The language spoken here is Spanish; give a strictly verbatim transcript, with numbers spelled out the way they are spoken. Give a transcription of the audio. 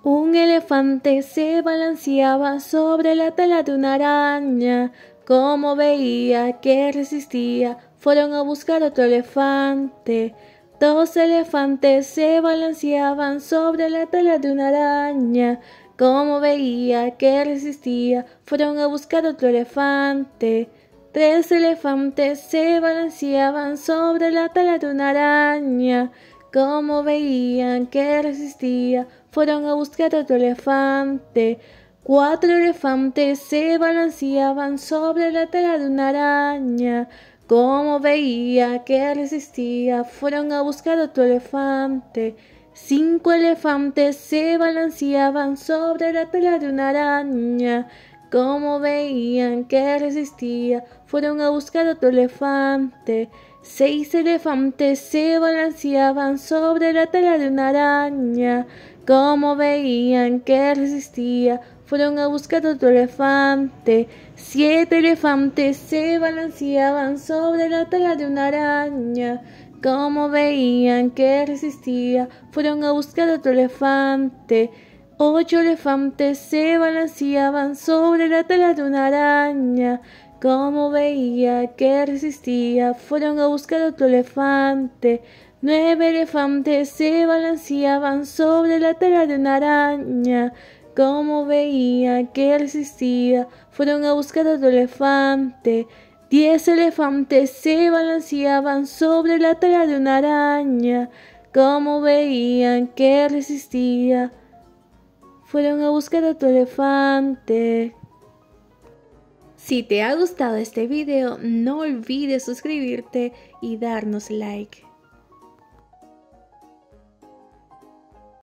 Un elefante se balanceaba sobre la tela de una araña. Como veía que resistía, fueron a buscar otro elefante. Dos elefantes se balanceaban sobre la tela de una araña. Como veía que resistía, fueron a buscar otro elefante. Tres elefantes se balanceaban sobre la tela de una araña. Como veían que resistía, fueron a buscar otro elefante. Cuatro elefantes se balanceaban sobre la tela de una araña. Como veía que resistía, fueron a buscar otro elefante. Cinco elefantes se balanceaban sobre la tela de una araña. Como veían que resistía, fueron a buscar otro elefante. Seis elefantes se balanceaban sobre la tela de una araña. Como veían que resistía, fueron a buscar otro elefante. Siete elefantes se balanceaban sobre la tela de una araña. Como veían que resistía, fueron a buscar otro elefante. Ocho elefantes se balanceaban sobre la tela de una araña. Como veía que resistía, fueron a buscar otro elefante. Nueve elefantes se balanceaban sobre la tela de una araña. Como veía que resistía, fueron a buscar otro elefante. Diez elefantes se balanceaban sobre la tela de una araña. Como veían que resistía, fueron a buscar otro elefante. Si te ha gustado este video, no olvides suscribirte y darnos like.